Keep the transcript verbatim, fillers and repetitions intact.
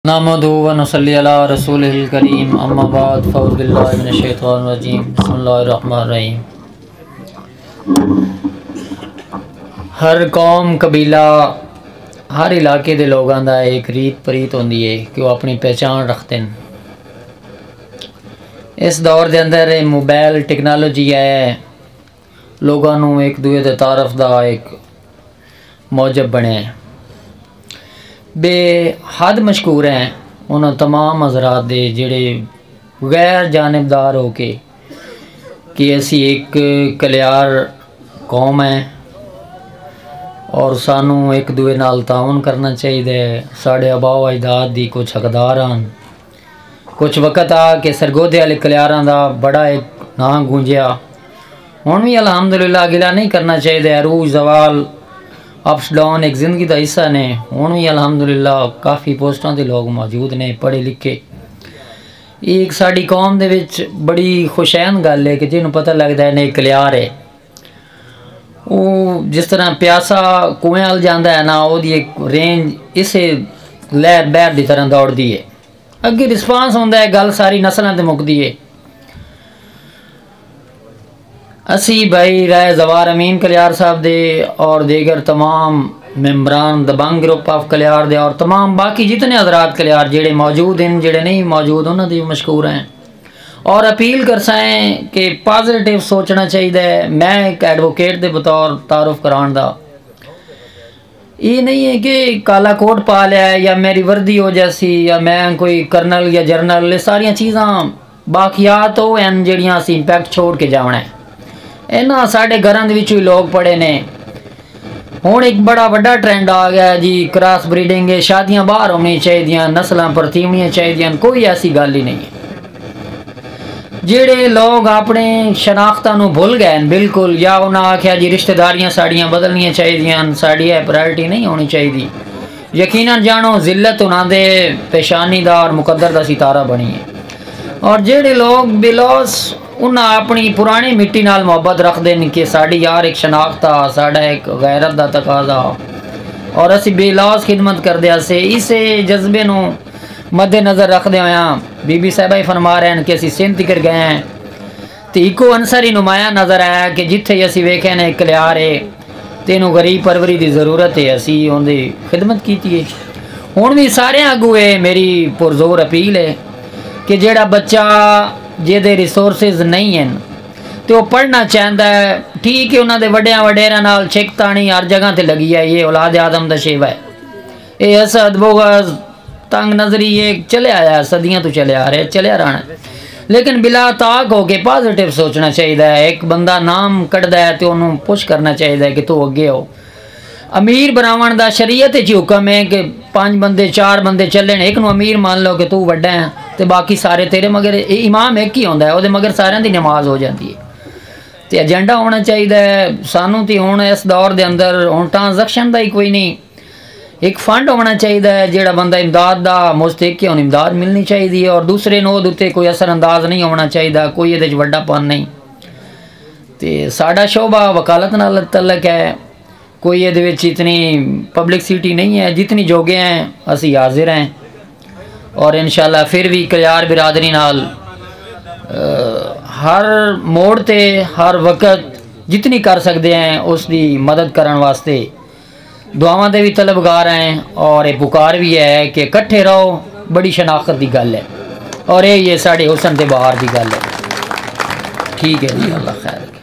نحمدہ و نصلی علی رسولہ الکریم اما بعد فاعوذ باللہ من الشیطان الرجیم بسم اللہ الرحمن الرحیم۔ ہر قوم قبیلہ ہر علاقے دے لوگاں دا ایک ریت پریت ہوندی ہے کہ وہ اپنی پہچان رکھتے ہیں۔ اس دور دے اندر موبائل ٹیکنالوجی ہے، لوگاں نو ایک دوے دے تعارف دا ایک موجب بنے ہیں، بے حد مشکور ہیں انہوں تمام حضرات دے جڑے غیر جانبدار ہو کے کہ اسی ایک کلیار قوم ہے اور سانو ایک دوے نال تعاون کرنا چاہیے۔ ساڑھے آبا و اجداد دی کچھ حقدار ہیں، کچھ وقت آ کہ سرگودے والے کلیاراں دا بڑا ایک نام گونجیا، ہن بھی الحمدللہ گلا نہیں کرنا چاہیے۔ عروج زوال اپس ڈاؤن ایک زندگی دا حصہ نے، ہن بھی الحمدللہ کافی پوسٹاں دے لوگ موجود نے پڑھے لکھے۔ ایک ساڑی قوم دے وچ بڑی خوشین گل ہے کہ جنہوں پتہ لگتا ہے نہیں کلیار ہے، وہ جس طرح پیاسا کنویں وال جاندا ہے نا، وہ دی ایک رینج اسے لہر بہر دی طرح دوڑ دی ہے، اگے رسپانس ہوندا ہے، گل ساری نسلاں تے مکدی ہے۔ اسی بھائی رائے زوار امین کلیار صاحب دے اور دیگر تمام ممبران دبنگ گروپ آف کلیار دے اور تمام باقی جتنے حضرات کلیار جڑے موجود ہیں جڑے نہیں موجود انہوں نے مشکور ہیں، اور اپیل کر سائیں کہ پازیٹیو سوچنا چاہیے۔ میں ایک ایڈوکیٹ دے بطور تعارف کران دا یہ نہیں ہے کہ کالا کوٹ پا لیا ہے یا میری وردی ہو جیسی یا میں کوئی کرنل یا جرنل، یہ ساریاں چیزاں باقیات ہو ہیں جڑیاں اسی امپیکٹ چھوڑ کے جانا ہے۔ اینا ساڑھے گھراں دے وچ لوگ پڑے نے، ہون ایک بڑا بڑا ٹرینڈ آ گیا جی کراس بریڈنگ ہے، شادیاں باہر ہونی چاہیے، نسلاں پرتیونیاں چاہیے، کوئی ایسی گل ہی نہیں ہے۔ جڑے لوگ اپنے شناختاں نو بھول گئے بالکل، یا انہاں آکھیا جی رشتہ داریاں ساڑیاں بدلنیاں چاہیے، ساڑی ہے پرائرٹی نہیں ہونی چاہیے، یقیناً جانو ذلت انہاں دے پیشانی دا اور مقدر دا ستارہ بنی ہے۔ اور جڑے لوگ بلوس انہاں اپنی پرانی مٹی نال محبت رکھ دیں کہ ساڑی یار ایک شناخت آ، ساڑا ایک غیرت دا تقاضا اور اسی بے لوس خدمت کر دیا سے، اسے جذبے نو مد نظر رکھ دے ہویا بی بی صاحبہ ہی فرما رہے ہیں کہ اسی سندھ تکر گئے ہیں تو ایکو انصر ہی نمایاں نظر آیا کہ جتھے اسی ویکھے نے کلیار ہے تینوں غریب پروری دی ضرورت ہے، اسی ان دی خدمت کیتی ہے۔ ہن بھی سارے آگو ہے میری پرزور اپیل ہے کہ جیڑا بچہ جے دے ریسورسز نہیں ہیں تو وہ پڑھنا چاہتا ہے، ٹھیک ہے انہوں دے وڈیاں وڈیراں نال چھک تانی ہر جگہ تے لگی ہے، یہ اولاد آدم دا شیوہ ہے، یہ حسد بغض تنگ نظری یہ چلے آیا، صدیاں تو چلے آ رہے چلے رہنا ہے، لیکن بلا طاق ہو کے پازیٹیو سوچنا چاہیے۔ ایک بندہ نام کٹ ہے تو انہوں پوش کرنا چاہیے کہ تو اگے ہو۔ امیر بناون دا شریعت ہی حکم ہے کہ پانچ بندے چار بندے چلے ایک نو امیر مان لو کہ تو وڈا ہے تے باقی سارے تیرے مگر امام ایک ہی ہوندا ہے، او دے مگر سارے دی نماز ہو جاتی ہے۔ تے ایجنڈا ہونا چاہیے سانو تے ہن اس دور دے اندر ہن ٹرانزیکشن دا ہی کوئی نہیں، ایک فنڈ ہونا چاہیے جیڑا بندہ امداد دا مستحق ہے انہوں امداد ملنی چاہیے، اور دوسرے نو دے کوئی اثر انداز نہیں ہونا چاہیے، کوئی یہ وڈا پن نہیں۔ تے ساڈا شعبہ وکالت نال تعلق ہے، کوئی یہ اتنی پبلکسٹی نہیں ہے، جتنی جوگے ہیں اسی حاضر ہیں، اور انشاءاللہ پھر بھی کلیار برادری نال ہر موڑ تے ہر وقت جتنی کر سکتے ہیں اس دی مدد کرن واسطے دعاواں دے بھی طلبگار ہیں، اور یہ پکار بھی ہے کہ کٹھے رہو، بڑی شناخت دی گل ہے، اور یہ یہ ساڑے حسن تے بہار دی گل ہے۔ ٹھیک ہے جی، اللہ خیر۔